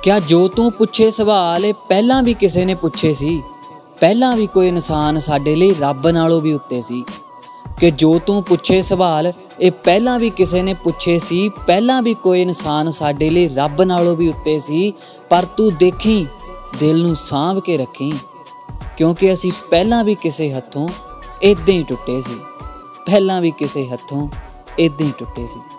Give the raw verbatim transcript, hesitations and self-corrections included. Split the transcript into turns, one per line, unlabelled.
क्या जो तू पुछे सवाल पहला भी किसी ने पुछे सी। पहला भी कोई इंसान साडे लई रब नालों भी उत्ते सी। कि जो तू पुछे सवाल ये पहला भी किसी ने पुछे सी। पहला भी कोई इंसान साडे लई रब नालों भी उत्ते सी। पर तू देखी दिल नूं सांभ के रखी, क्योंकि असी पहला भी किसी हथों इदां ही टुटे सी। पहला भी किसी हथों इदां ही टुटे सी।